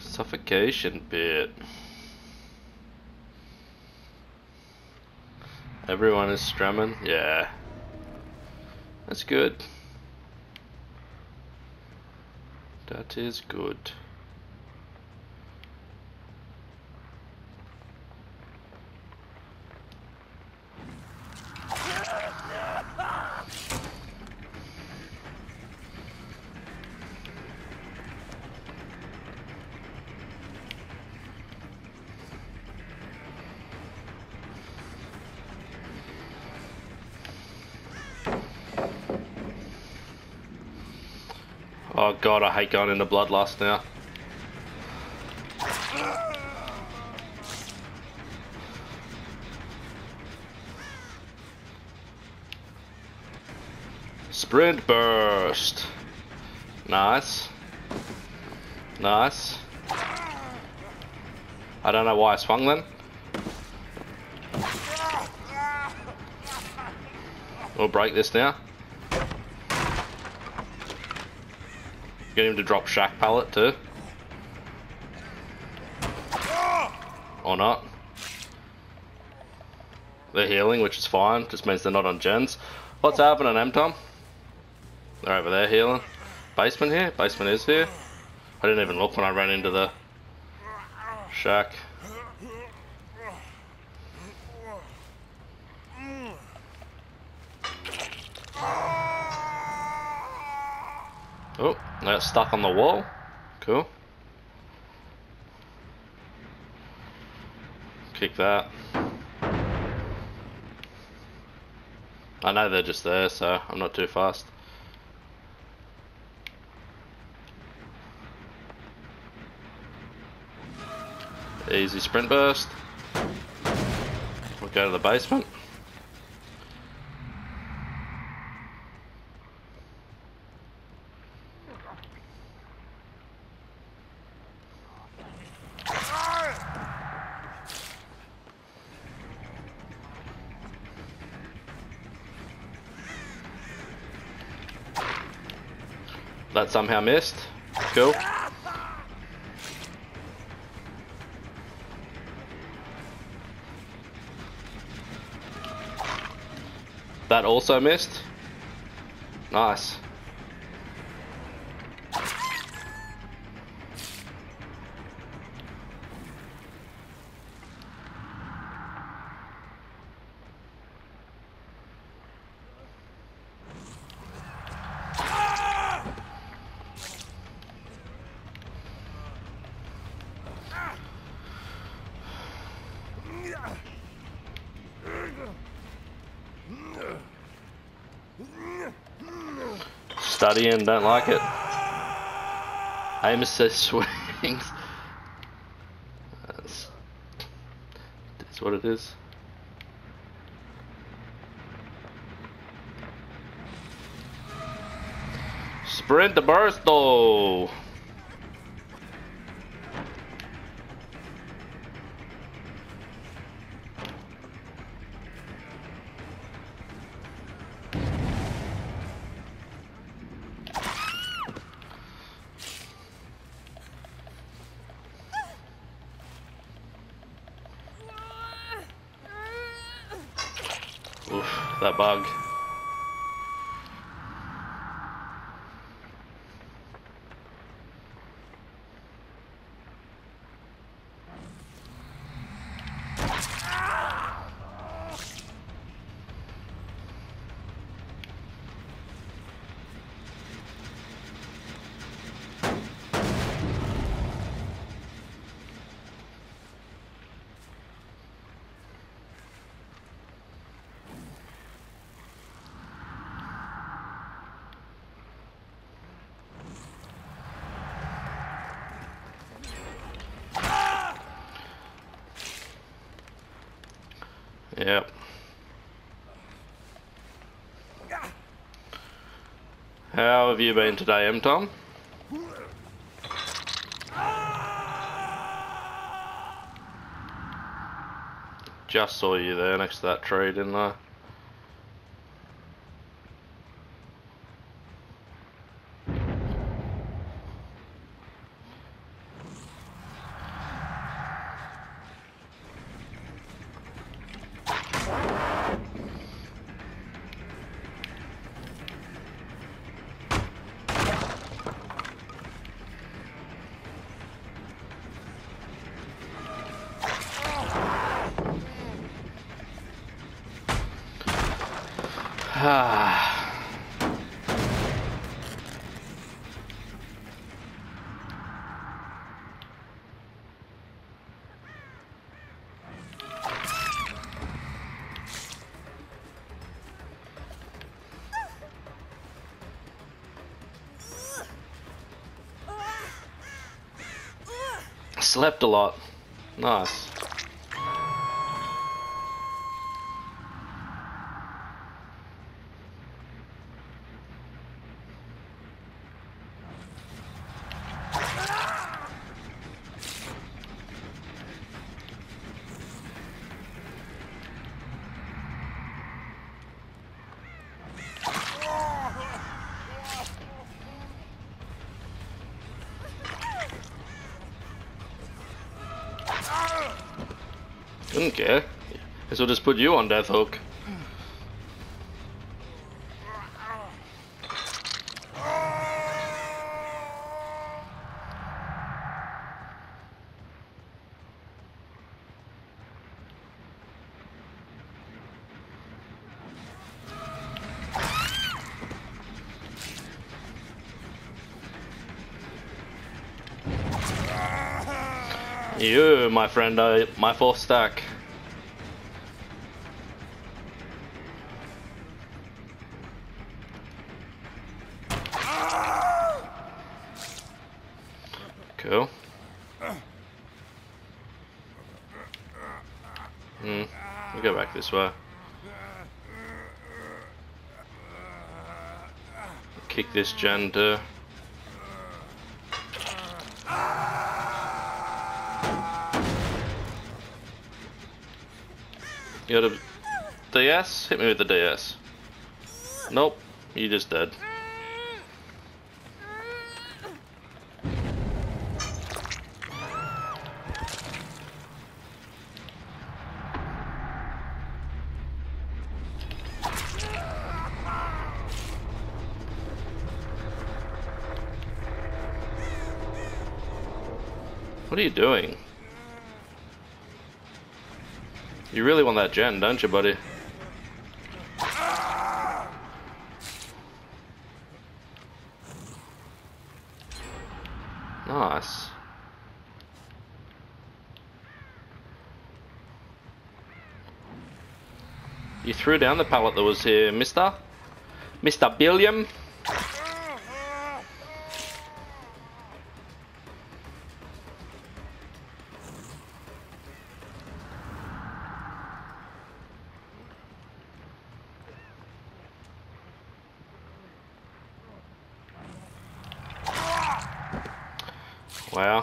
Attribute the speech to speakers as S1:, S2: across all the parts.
S1: Suffocation bit. Everyone is strumming? Yeah. That's good. That is good. Oh god, I hate going into Bloodlust now. Sprint burst. Nice. Nice. I don't know why I swung then. We'll break this now. Get him to drop Shack Pallet too. Or not. They're healing, which is fine. Just means they're not on gens. What's happening, M-Tom? They're over there healing. Basement here? Basement is here. I didn't even look when I ran into the shack. Oh, they're stuck on the wall. Cool. Kick that. I know they're just there, so I'm not too fast. Easy sprint burst. We'll go to the basement. That somehow missed. Cool. That also missed. Nice. Studying, don't like it. Aim assist swings. That's what it is. Sprint the burst though. Oof, that bug. Yep. How have you been today, M-Tom? Just saw you there next to that tree, didn't I? slept a lot. Nice. Couldn't care. Guess we'll just put you on Death Hook. You, my friend, my 4th stack. Cool. We'll go back this way. Kick this gen too. You got a DS? Hit me with the DS. Nope, you just dead. What are you doing? You really want that gen, don't you, buddy? Nice. You threw down the pallet that was here, Mr. Billiam. Wow.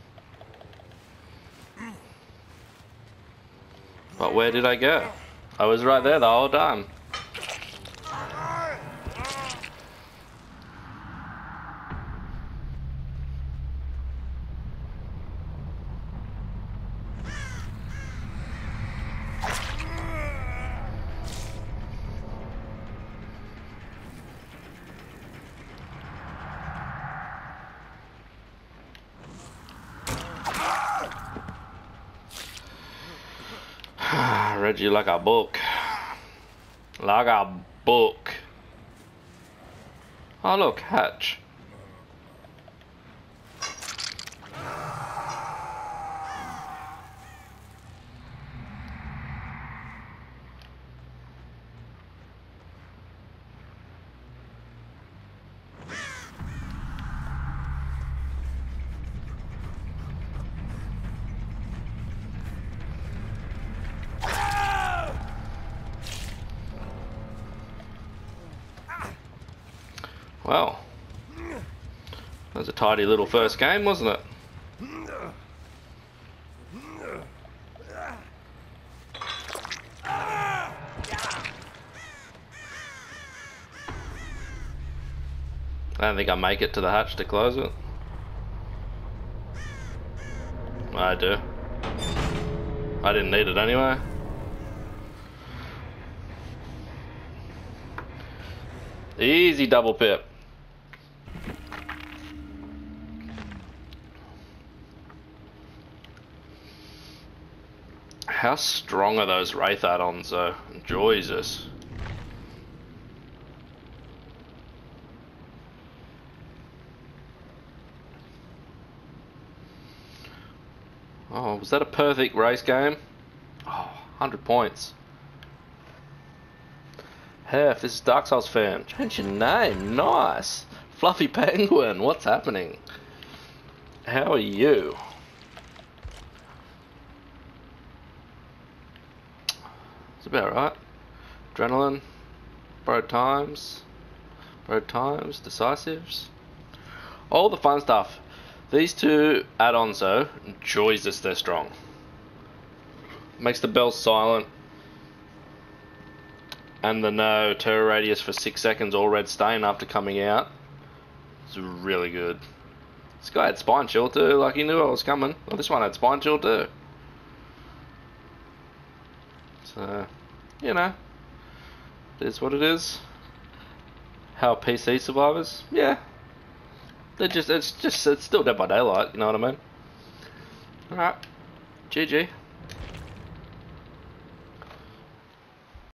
S1: But where did I go? I was right there the whole time. Read you like a book. Like a book. Oh look, hatch. Well, that was a tidy little first game, wasn't it? I don't think I make it to the hatch to close it. I do. I didn't need it anyway. Easy double pip. How strong are those Wraith add-ons though? Jesus. Oh, was that a perfect race game? Oh, 100 points. Hef, this is Dark Souls fan. Change your name, nice. Fluffy Penguin, what's happening? How are you? It's about right. Adrenaline, borrowed times, decisives. All the fun stuff. These two add-ons though, Jesus, they're strong. Makes the bell silent. And the no terror radius for 6 seconds or red stain after coming out. It's really good. This guy had spine chill too, like he knew I was coming. Well, this one had spine chill too. So, you know, it is what it is. How PC survivors? Yeah. It's still Dead by Daylight, you know what I mean? Alright. GG.